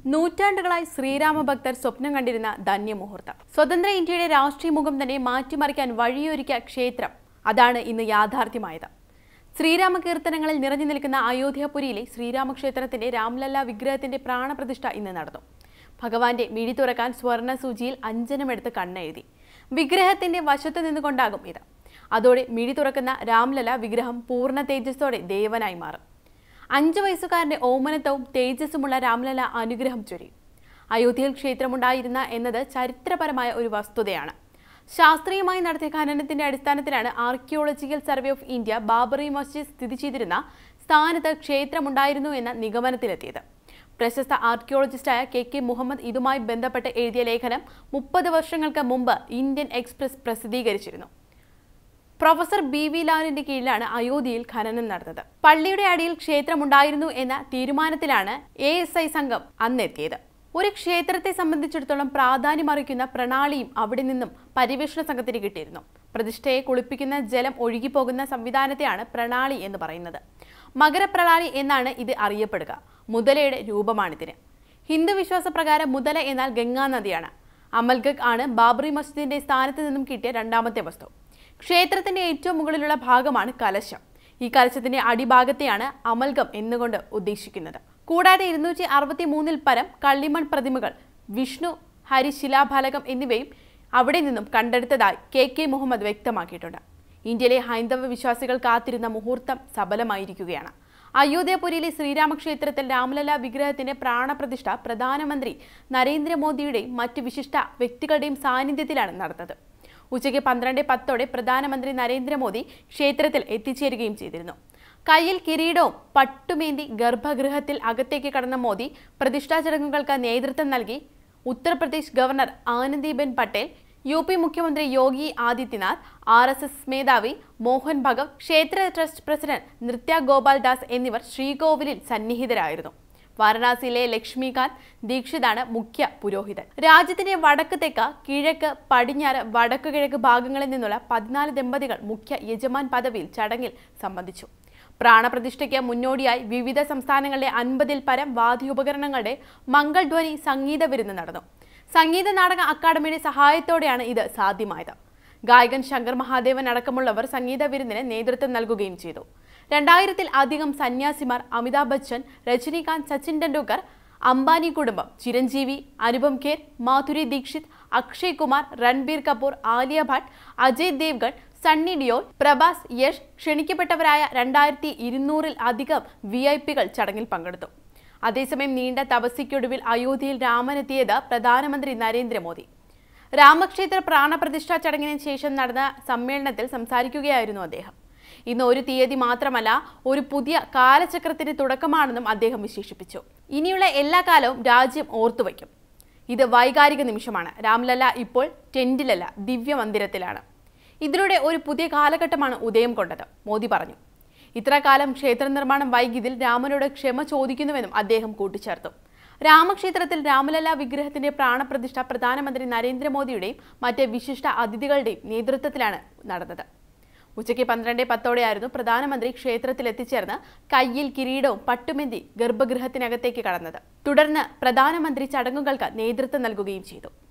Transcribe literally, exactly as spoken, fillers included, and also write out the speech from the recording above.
നൂറ്റാണ്ടുകളായി ശ്രീരാമഭക്തർ സ്വപ്നം കണ്ടിരുന്ന ധന്യമുഹൂർത്തം. സ്വതന്ത്ര ഇന്ത്യയുടെ രാഷ്ട്രീയ മുഖം തന്നെ മാറ്റിമറിക്കാൻ വഴിയൊരുക്കിയ ക്ഷേത്രം അതാണ് ഇന്ന് യാഥാർത്ഥ്യമായത്. ശ്രീരാമ കീർത്തനങ്ങളിൽ നിറഞ്ഞു നിൽക്കുന്ന അയോധ്യാപുരിയിലെ ശ്രീരാമക്ഷേത്രത്തിന്റെ രാംലല്ല വിഗ്രഹത്തിന്റെ പ്രാണപ്രതിഷ്ഠ ഇന്ന് നടന്നു. ഭഗവാന്റെ മിഴി തുറക്കാൻ സ്വർണ്ണ സൂചിയിൽ അഞ്ജനമെടുത്ത് കണ്ണെഴുതി. വിഗ്രഹത്തിന്റെ വശത്തു നിന്നുകൊണ്ടാകും ഇത്. അതോടെ മിഴി തുറക്കുന്ന രാംലല്ല വിഗ്രഹം പൂർണ്ണ തേജസ്സോടെ ദേവനായി മാറും. അഞ്ചു വയസ്സുകാരന്റെ ഓമനത്വവും തേജസ്സുമുള്ള രാംലല്ല അനുഗ്രഹം ചൊരിയും. അയോധ്യയിൽ ക്ഷേത്രമുണ്ടായിരുന്ന എന്നത് ചരിത്രപരമായ ഒരു വസ്തുതയാണ്. ശാസ്ത്രീയമായി നടത്തിയ ഖനനത്തിന്റെ അടിസ്ഥാനത്തിലാണ് archaeological survey of India Babri Masjid സ്ഥിതി ചെയ്തിരുന്ന സ്ഥാനത്ത് ക്ഷേത്രമുണ്ടായിരുന്നു എന്ന നിഗമനത്തിലെത്തിയത്. പ്രശസ്ത ആർക്കിയോളജിസ്റ്റായ കെ കെ മുഹമ്മദ് ഇതുമായി ബന്ധപ്പെട്ട് എഴുതിയ ലേഖനം മുപ്പത് വർഷങ്ങൾക്ക് മുമ്പ് ഇന്ത്യൻ എക്സ്പ്രസ് പ്രസിദ്ധീകരിച്ചിരുന്നു. പ്രൊഫസർ ബി വി ലാലിന്റെ കീഴിലാണ് അയോധ്യയിൽ ഖനനം നടന്നത്. പള്ളിയുടെ അടിയിൽ ക്ഷേത്രമുണ്ടായിരുന്നു എന്ന തീരുമാനത്തിലാണ് എ എസ് ഐ സംഘം അന്നെത്തിയത്. ഒരു ക്ഷേത്രത്തെ സംബന്ധിച്ചിടത്തോളം പ്രാധാന്യമറിയിക്കുന്ന പ്രണാളിയും അവിടെ നിന്നും പര്യവേഷണ സംഘത്തിന് കിട്ടിയിരുന്നു. പ്രതിഷ്ഠയെ കുളിപ്പിക്കുന്ന ജലം ഒഴുകിപ്പോകുന്ന സംവിധാനത്തെയാണ് പ്രണാളി എന്ന് പറയുന്നത്. മകരപ്രണാളി എന്നാണ് ഇത് അറിയപ്പെടുക. മുതലയുടെ രൂപമാണിതിന്. ഹിന്ദു വിശ്വാസപ്രകാരം മുതല എന്നാൽ ഗംഗാ നദിയാണ്. അമൽഗഡ് ആണ് ബാബറി മസ്ജിദിന്റെ സ്ഥാനത്ത് നിന്നും കിട്ടിയ രണ്ടാമത്തെ വസ്തു. ക്ഷേത്രത്തിന്റെ ഏറ്റവും മുകളിലുള്ള ഭാഗമാണ് കലശം. ഈ കലശത്തിന്റെ അടിഭാഗത്തെയാണ് അമൽഗം എന്നുകൊണ്ട് ഉദ്ദേശിക്കുന്നത്. കൂടാതെ ഇരുന്നൂറ്റി അറുപത്തി മൂന്നിൽ പരം കള്ളിമൺ പ്രതിമകൾ, വിഷ്ണു ഹരിശിലാഫലകം എന്നിവയും അവിടെ നിന്നും കണ്ടെടുത്തതായി കെ കെ മുഹമ്മദ് വ്യക്തമാക്കിയിട്ടുണ്ട്. ഇന്ത്യയിലെ ഹൈന്ദവ വിശ്വാസികൾ കാത്തിരുന്ന മുഹൂർത്തം സഫലമായിരിക്കുകയാണ്. അയോധ്യാപുരിയിലെ ശ്രീരാമക്ഷേത്രത്തിൽ രാംലല്ല വിഗ്രഹത്തിന്റെ പ്രാണപ്രതിഷ്ഠ പ്രധാനമന്ത്രി നരേന്ദ്രമോദിയുടെയും മറ്റ് വിശിഷ്ട വ്യക്തികളുടെയും സാന്നിധ്യത്തിലാണ് നടന്നത്. ഉച്ചയ്ക്ക് പന്ത്രണ്ട് പത്തോടെ പ്രധാനമന്ത്രി നരേന്ദ്രമോദി ക്ഷേത്രത്തിൽ എത്തിച്ചേരുകയും ചെയ്തിരുന്നു. കയ്യിൽ കിരീടവും പട്ടുമേന്തി ഗർഭഗൃഹത്തിൽ അകത്തേക്ക് കടന്ന മോദി പ്രതിഷ്ഠാ ചടങ്ങുകൾക്ക് നേതൃത്വം നൽകി. Uttar Pradesh governor Anandiben Patel, U P മുഖ്യമന്ത്രി Yogi Adityanath, R S S മേധാവി മോഹൻ ഭഗവത്, ക്ഷേത്ര ട്രസ്റ്റ് പ്രസിഡന്റ് നൃത്യ ഗോപാൽ ദാസ് എന്നിവർ ശ്രീകോവിലിൽ സന്നിഹിതരായിരുന്നു. വാരണാസിയിലെ ലക്ഷ്മികാന്ത് ദീക്ഷിതാണ് മുഖ്യ പുരോഹിതൻ. രാജ്യത്തിന്റെ വടക്ക് തെക്ക്, കിഴക്ക്, പടിഞ്ഞാറ്, വടക്കു കിഴക്ക് ഭാഗങ്ങളിൽ നിന്നുള്ള പതിനാല് ദമ്പതികൾ മുഖ്യ യജമാൻ പദവിയിൽ ചടങ്ങിൽ സംബന്ധിച്ചു. പ്രാണപ്രതിഷ്ഠയ്ക്ക് മുന്നോടിയായി വിവിധ സംസ്ഥാനങ്ങളിലെ അൻപതിൽ പരം വാദ്യോപകരണങ്ങളുടെ മംഗൾധ്വനി സംഗീത വിരുന്ന് നടന്നു. സംഗീത നാടക അക്കാദമിയുടെ സഹായത്തോടെയാണ് ഇത് സാധ്യമായത്. ഗായകൻ ശങ്കർ മഹാദേവൻ അടക്കമുള്ളവർ സംഗീത വിരുന്നിന് നേതൃത്വം നൽകുകയും ചെയ്തു. രണ്ടായിരത്തിൽ അധികം സന്യാസിമാർ, അമിതാഭ് ബച്ചൻ, രജനികാന്ത്, സച്ചിൻ ടെണ്ടുൽക്കർ, അംബാനി കുടുംബം, ചിരഞ്ജീവി, അനുപം ഖേർ, മാധുരി ദീക്ഷിത്, അക്ഷയ് കുമാർ, രൺബീർ കപൂർ, ആലിയ ഭട്ട്, അജയ് ദേവ്ഗൺ, സണ്ണി ഡിയോൾ, പ്രഭാസ്, യശ് ക്ഷണിക്കപ്പെട്ടവരായ രണ്ടായിരത്തി ഇരുന്നൂറിൽ അധികം വി ഐ പികൾ ചടങ്ങിൽ പങ്കെടുത്തു. അതേസമയം നീണ്ട തപസ്യയ്ക്കൊടുവിൽ അയോധ്യയിൽ രാമനെത്തിയത് പ്രധാനമന്ത്രി നരേന്ദ്രമോദി. രാമക്ഷേത്ര പ്രാണപ്രതിഷ്ഠാ ചടങ്ങിന് ശേഷം നടന്ന സമ്മേളനത്തിൽ സംസാരിക്കുകയായിരുന്നു അദ്ദേഹം. ഇന്ന് ഒരു തീയതി മാത്രമല്ല, ഒരു പുതിയ കാലചക്രത്തിന് തുടക്കമാണെന്നും അദ്ദേഹം വിശേഷിപ്പിച്ചു. ഇനിയുള്ള എല്ലാ കാലവും രാജ്യം ഓർത്തുവയ്ക്കും. ഇത് വൈകാരിക നിമിഷമാണ്. രാംലല്ല ഇപ്പോൾ ടെന്റിലല്ല, ദിവ്യമന്ദിരത്തിലാണ്. ഇതിലൂടെ ഒരു പുതിയ കാലഘട്ടമാണ് ഉദയം കൊണ്ടത്, മോദി പറഞ്ഞു. ഇത്ര കാലം ക്ഷേത്ര നിർമ്മാണം വൈകിയതിൽ രാമനോട് ക്ഷമ ചോദിക്കുന്നുവെന്നും അദ്ദേഹം കൂട്ടിച്ചേർത്തു. രാമക്ഷേത്രത്തിൽ രാമലല്ല വിഗ്രഹത്തിന്റെ പ്രാണപ്രതിഷ്ഠ പ്രധാനമന്ത്രി നരേന്ദ്രമോദിയുടെയും മറ്റ് വിശിഷ്ട അതിഥികളുടെയും നേതൃത്വത്തിലാണ് നടന്നത്. ഉച്ചയ്ക്ക് പന്ത്രണ്ട് പത്തോടെയായിരുന്നു പ്രധാനമന്ത്രി ക്ഷേത്രത്തിൽ എത്തിച്ചേർന്ന് കയ്യിൽ കിരീടവും പട്ടുമെന്തി ഗർഭഗൃഹത്തിനകത്തേക്ക് കടന്നത്. തുടർന്ന് പ്രധാനമന്ത്രി ചടങ്ങുകൾക്ക് നേതൃത്വം നൽകുകയും ചെയ്തു.